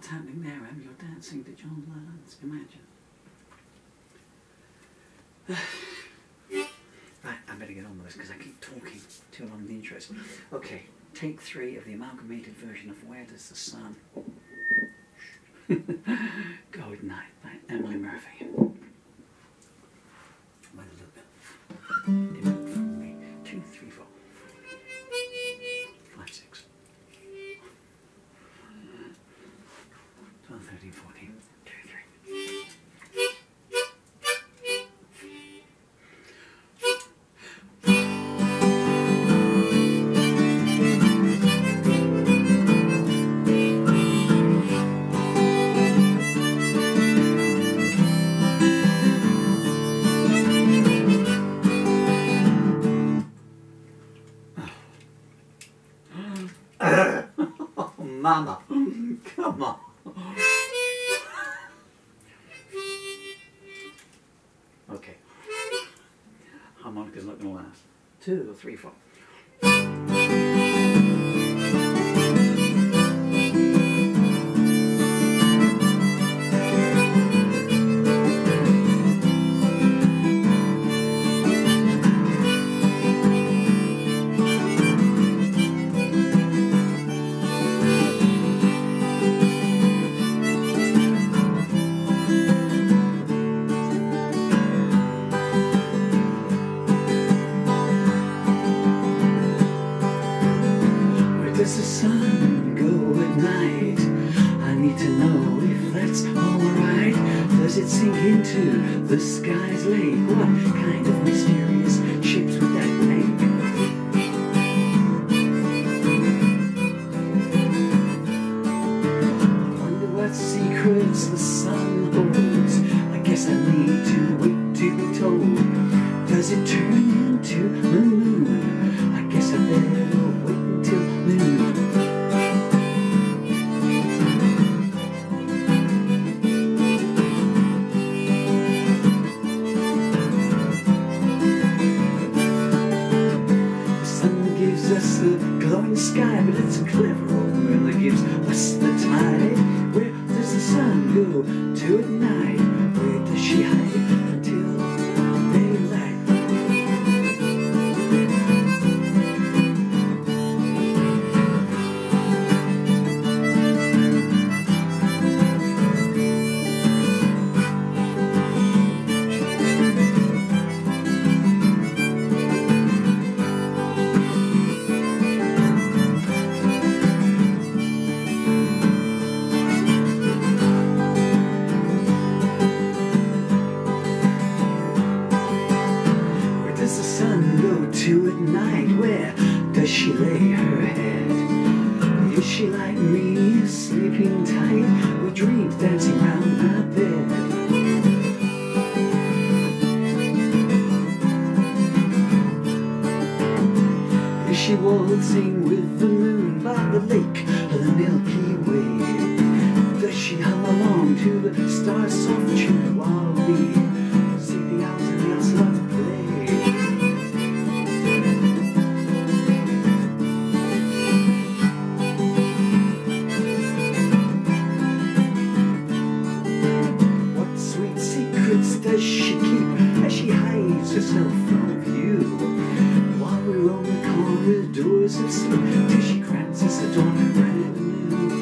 what's happening there, Em? You're dancing to John Lennon's Imagine. Right, I better get on with this because I keep talking too long in the intros. Okay, take 3 of the amalgamated version of Where Does the Sun Go at Night by Emily Murphy. With a little bit from me. 2, 3, 4, 5, 6, 12, 13, 14, 2, 3. Mama, come on. Okay. Harmonica's not going to last. 2, 3, 4. Does the sun go at night? I need to know if that's alright. Does it sink into the sky's lake? What kind of mysterious ships would that make? I wonder what secrets the sun holds. I guess I need to wait to be told. Does it turn into the moon? I guess I better wait until noon. The sun gives us the glowing sky, but it's a clever old moon that gives us the tide. Where does the sun go to at night? Where does she hide until daylight? Does the sun go to at night? Where does she lay her head? Is she like me, sleeping tight, with dreams dancing round my bed? Is she waltzing with the moon by the lake of the Milky Way? Does she hum along to the stars' soft tune while we see the owls and the ocelots play? What sweet secrets does she keep as she hides herself from view? While we roam the corridors of sleep, till she grants us a dawn brand new.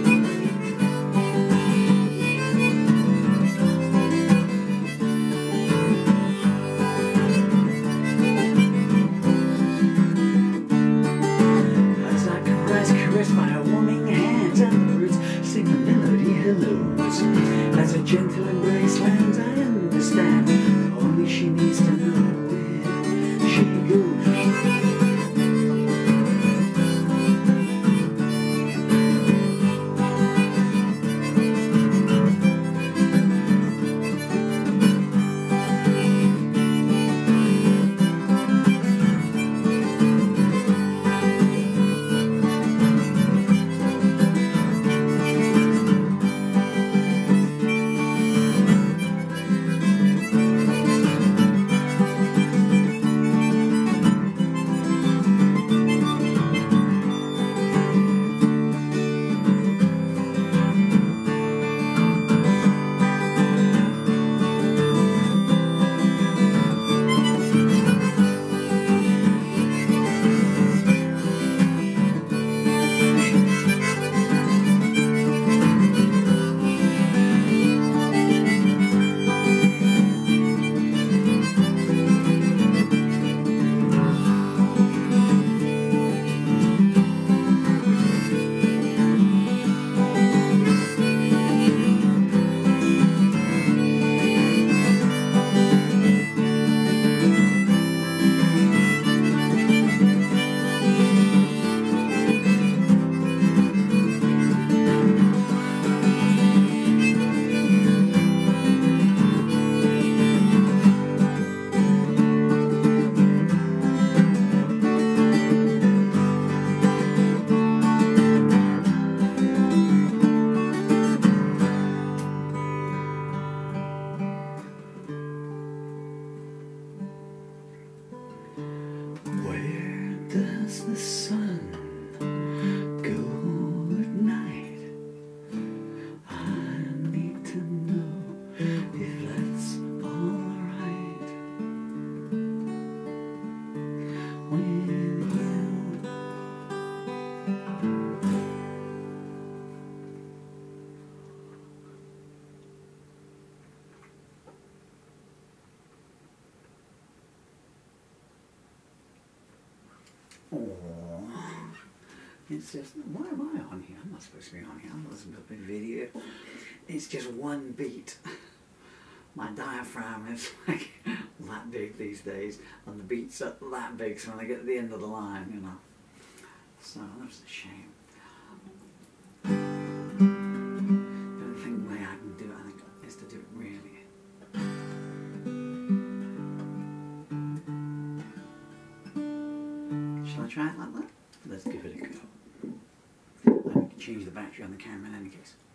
As a gentle embrace lands, I understand. Only she needs to know where she goes. Oh, it's just, why am I on here? I'm not supposed to be on here. I'm not supposed to be video. It's just one beat. My diaphragm is like that big these days, and the beats are that big, so when I get to the end of the line, you know. So that's a shame. The only thing way I can do it, I think, is to do it really. Shall I try it like that? Let's give it a go. I can change the battery on the camera in any case.